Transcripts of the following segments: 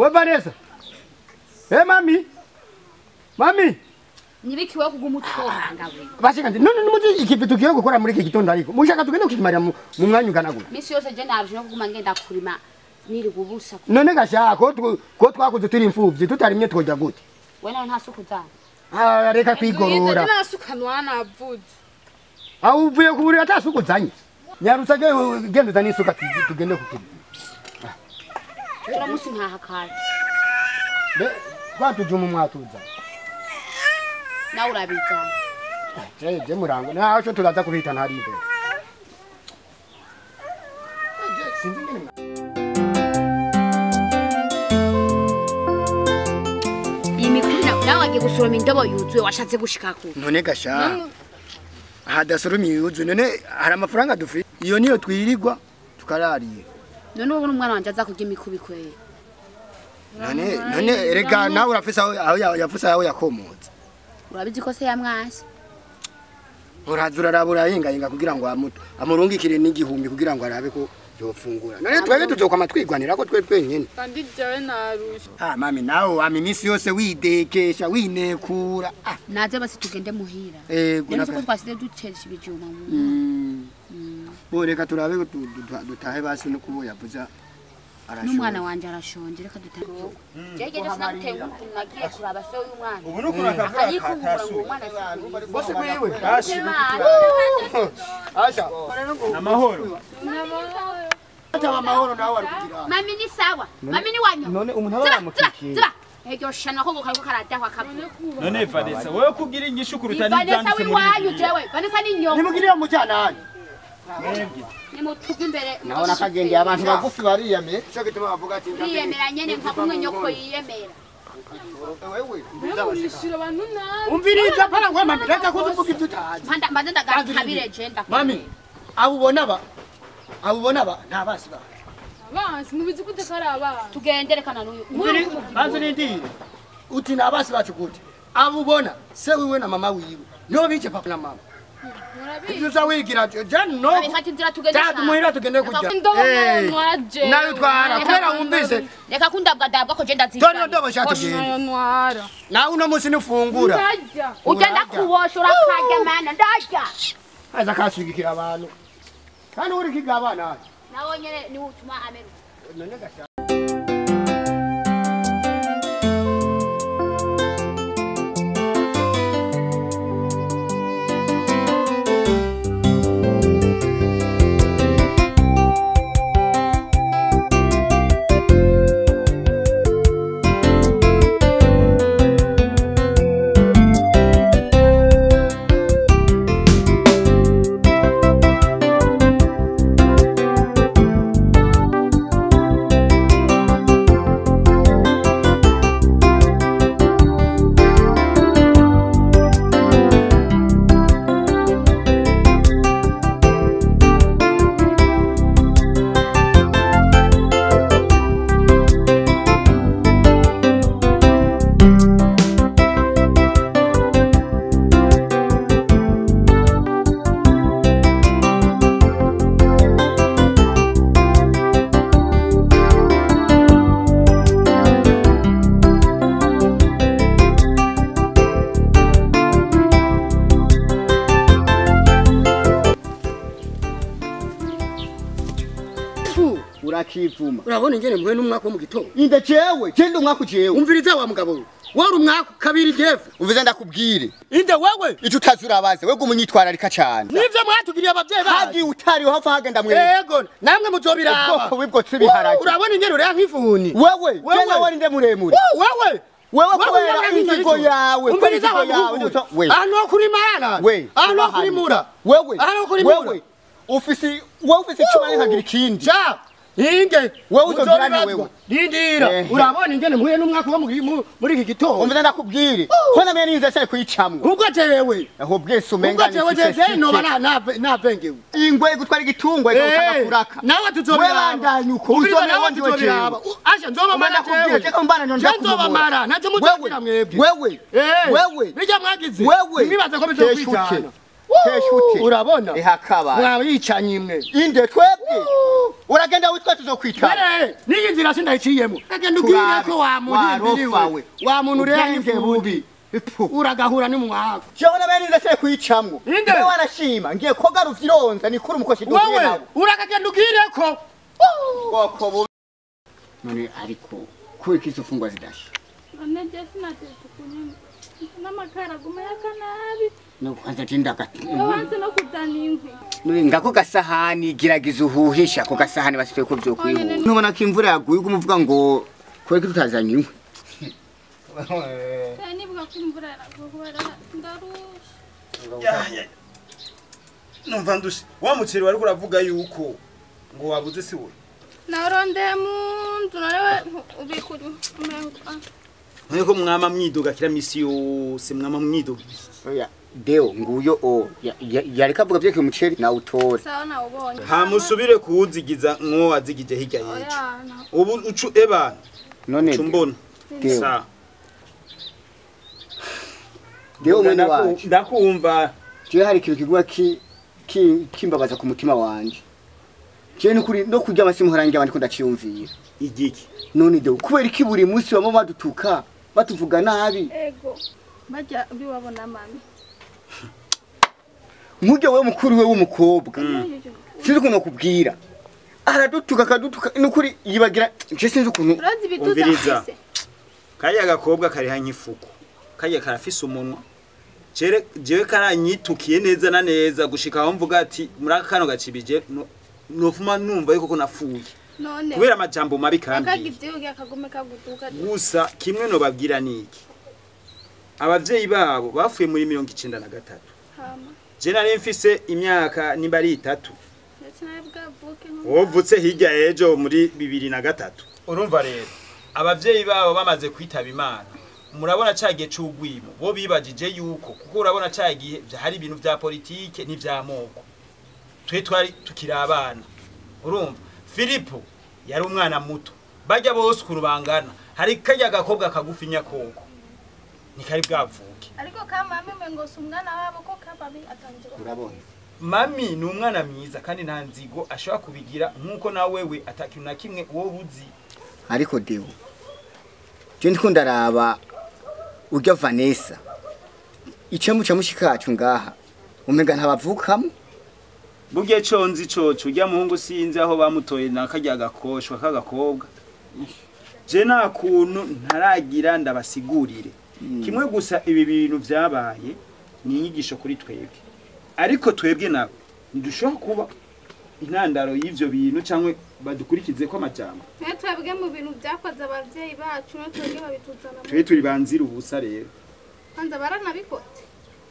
Vanessa. Mami. Mami. Nibikiwe kugumutora ngawe. Bashika none numuzi ikivi tugiye gukora muri iki gitondo ariko. Mushaka tugende kukimarira mu mwanya unganagura. Misi yose je navyo no kuguma ngenda kurima niri gubusa. None gashaka ko twakuze turi imfuvyi tutarimye twoja gute. Wena nta suku zana. Reka kwigorora. Nta suku nwana avuze. Uvuye kuburira atasuku zanye. Nyarutsa gende zani suka tugende kukivi. Tira musi nta hakari. Twatujumu mwatuza. Na urabita. Je murango. Naho turaza kubita ntari imbere. Sinzi ngene. Nawe agiye gusoroma indobo yuzuye washatse gushikako. None gasha. Hadasoroma yuzuye none hari amafaranga dufite. Iyo niyo twirirwa tukarariye. None ubu umwana wanje aza kurya imikubiko ye. None erega nawe urafisa aho yafusa aho yakomotse. Urabizi ko se yamwasi. Urazura rabura yinga kugira ngo amurungikire n'igihumbi kugira ngo arabe ko yofungura. None twege tuzokwa twigwanira ko twenyene. Kandi jawe narusha. Mami nawe amimisi yose widekesha winekura. Naze basi tugende muhira. None ko twaside duceresha ibijuma mu. Boreka turabe dutahe basi no kubo yavuza arashonje. N'umwana wanje arashonje reka dutahe. Jege je sinaguteye umuntu nagiye kuraba se uyu mwana. Ubu no kurakavura akatasu. Bose kwiwe. Asha. Amahoro. Ataba amahoro nawe arikugira. Mami ni sawa. Mami ni wanyo. None umuntu abamukikiye. Ego shana ko kariko karadahwa kabone. None Vanessa wewe kugira ingishu kurutani byanditse muri wanyu jewe. Vanessa ni nyoko. Nimugirira mu cyana. Nimutuve imbere. Naona kagende abantu bagufi bariyame. Cyo gituma bavuga ati yiyemera nyene nka kumwe nyoko yiyemera. Wewe Urishira abantu nabi. umviriza para ngwe mami reka kuzuvuga ibyo utazi. Mbanza ndagakabire jenda. Mami abubona ba nta basi ba. Abansi mubizi gute karaba. Tugenderekana n'uyu. Banze nindire. Uti na basi bacu gute. Abubona se wiwe na mama wiwe. No bice papa na mama. Tuza wigira jano. Abifata inzira tugende. Muhira tugende kujya. Nayo twara kubera wumvise. Reka kundabwadabwa ko jenda zika. Tono ndobo shatugende. Nayo ntwara. Na uno musi nifungura. Ugenda kuwosha urakajya mana ndajya. Aza kasugikira abantu. Kandi uri kigabana. Nawo nyene ni utuma ameru. None gasha. Urakivuma. Urabona ingene mwe n'umwaka wo mu gitondo. Inde cewe, cende umwaka ucewe. Umviriza wa mugabo. Wari umwaka kabiri defu. Umvize ndakubwire. Inde wewe. Ico utazurabaze, we gumunyitwararika cyane. Nivyo mwatugiriye abavyeyi bacu. Hagi utari hafa hagenda mwe. Yego, namwe muzobiraba. Ubwoko wibwo tribiharage. Urabona ingene uriya nk'ifuni. Wewe, jena wari nde muremure. Wewe. Wewe kubera inzigo yawe. Umviriza wa mugabo. Ano kuri marana. Ano kuri mura. Wewe. Ano kuri mura. Wewe ufisi chuma nkagira ikindi. Ja. Inge wewe uzogirane wewe. Ndindira. Urabona ingene mwe n'umwaka wo muri iki gitondo. Umvize ndakubwire. Ko namye ninze se kuyicamwe. Ubwo jewe. Aho bwese umenga ni. Ubwo jewe no bana napengewe. Ingwe gutwara igitungwa igakana kuraka. Nawe tuzobiraba. Webandanye uko uzome wandi wejewe. Asha nzoba mara jewe. Jeka mbana nyonja kumubura. Nzoba mara. Naje muzogira mwebwe. Wewe. Wewe. Bija mwagize. Wewe. Nibaza ko bizokwijana. Teshute. urabona Ihakaba. mwabicanye imwe Inde twebwe. Uragenda witwa tuzokwitaba. niyi nzira sindayiciyemo agenda ubwire ko wamuhimbiriwe wa muntu urenge bubi uragahura n'umwaga Jona bene ndase kwicamwo. Inde. Wewe wanashima ngiye koga ruvyironza nikuri umukoshi duhuye wowe nawe. uragagenda ubwire ko Boko bu. None ariko kuko izo fungwa zidashe. none je sinatetse kunyuma n'amakara guma yakanabi No kwanza tindaga. wanse no kuzana inkwi Nuri ngako gasahani giragiza uhuhisha ko gasahani basitwe ko byo kwihu. Nubona ko imvura yaguye umuvuga ngo kweke tutazanye inkwi. nibuka ko imvura yaragubera ndarusha numva ndushe wa muceri wari uravuga yuko ngo wabuze si wowe narondeye mu nzu narewe ubikunywa Mweko mwama mwidoga kila misi yose mwama mwidoga Oya Deo nguyo o yari kavuga byo ke muceri na utore. sawa nawubonye hamusubire kuwuzigiza nko wazigije hirya yejo oya ubu ucu eba None cumbona Deo. sa Deo mwene wacu. ndakumva Je hari ikintu kigwa kimbabaza ku mutima wanje. Je nukuri no kurya amasimu horangira abandi ko ndaciyumvira. igiki None Deo kubera iki buri munsi bamo badutuka batuvuga nabi. ego bajya biwabona mami Mujya we mukuru we w'umukobwa. Sinzi ukuntu kubwira. Aradutuka kadutuka nukuri yibagira je sinzi ukuntu. urazi bituza Umviriza. afise kariya gakobwa kari hanyifuko kariya karafise umunwa jewe karanyitukiye neza na neza gushika aho mvuga ati muri aka kano gacibije nofuma numva yuko nafuye none kubera amajambo mabi kandi akagize ugiye akagume kagutuka gusa kimwe no babwira niki abavyeyi babo bafuye muri 93 hama je nari mfise imyaka nimba ari 3 ndetse nawe bwavuke wovutse hirya ejo muri 2003 urumva rero abavyeyi babo bamaze kwitaba Imana murabona cagiye c'ugwimo bo bibajije yuko kuko urabona cagiye hari ibintu vya politike n'ivya moko twe twari tukiri abana urumva Filipo yari umwana muto bajya bose kurubangana hari kajya gakobwa kagufi nyakoko nikari bwavuke ariko kamame ngo umwana wabo ko kababi atangira Urabona. mami ni umwana mwiza kandi nta nzigo ashobora kubigira nkuko na wewe atakintu na kimwe wowe uzi Ariko Deo. Je ndiko ndaraba urya Vanessa. Icemu camushikacu ngaha. Umega ntabavukamo. Buge conzi coco urya muhungu sinzi aho bamutoye nakajya gakoshwa kagakobwa je nta kuntu ntaragira ndabasigurire kimwe gusa ibi bintu vyabaye ni inyigisho kuri twebwe ariko twebwe nabo ndushobora kuba intandaro y'ivyo bintu cyangwa badukurikize ko amajambo twebwe mu bintu byakoze abavyeyi bacu no twebwe babituzana twe turi banzira ubusa rero kwanza baranabikote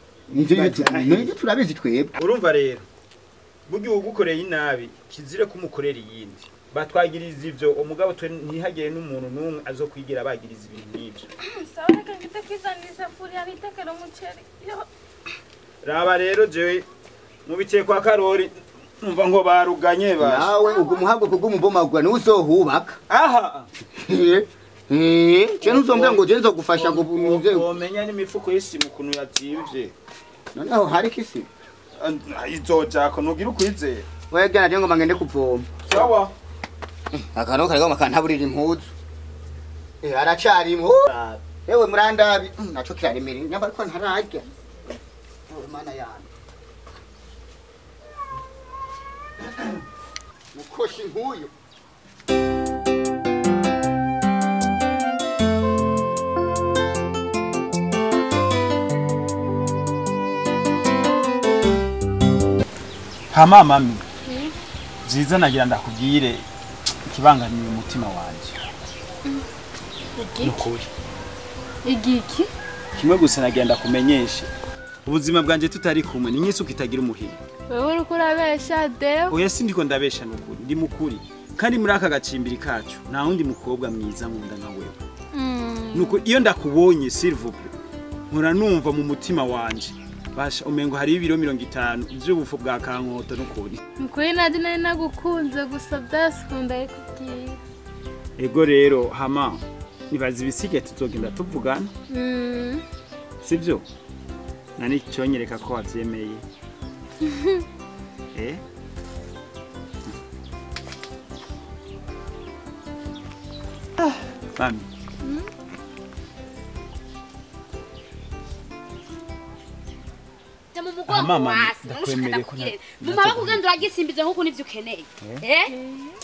Nivyo turabizi twebwe. urumva rero buryo ugukoreye inabi kizire kumukorera iyindi batwagiriza ivyo umugabo twe ntihagere n'umuntu numwe azokwigira bagiriza ibintu n'ivyo sawa reka ngite kwizanira isafuriya nitekera umuceri raba rero jewe mubikiye kwa Karori numva ngo baruganye basha Nawe ubwo muhabwo bw'umubomagura ni uzohubaka. aha Je nuzombya ngo je nzogufasha ngo bunuze. umenya n'imifuko y'isimu kuntu yativye Noneho hari kisi. izoja ko nugira ukwizera Wegera je ngo mangende kuvoma. sawa Akano kare ngo makantaburira impuzu. Aracari impu. Ewe murandabi naco kiraremere nyamba ariko ntararya. Ewe mana yanjye. Mukoshi nkuyo. hama mami ziza nagira ndakubwire ikibangamiye umutima wanje nukuri igiki kimwe gusa nagira ndakumenyeshe ubuzima bwanje tutari kumwe ni nyisuko itagira umuhiro wewe uriko urabesha Deo oya sindiko ndabesha nukuri ndi mukuri kandi muri aka gacimbiri kacu nta wundi mukobwa mwiza nkunda nka wewe nuko iyo ndakubonye s'il vous plaît nkora numva mu mutima wanje basha umengo hari ibiro 50 by'ubufu bwa kankoto nukuri mukuri nadi nari nagukunze gusa byasikunda ikubwira ego rero hama nibaza ibisige tuzogenda tuvugana sivyo nani cyonyereka ko wavyemeye Mami. Mu mugongo wasi. Mama bakugenda uragisimbize nkuko nivyo ukeneye.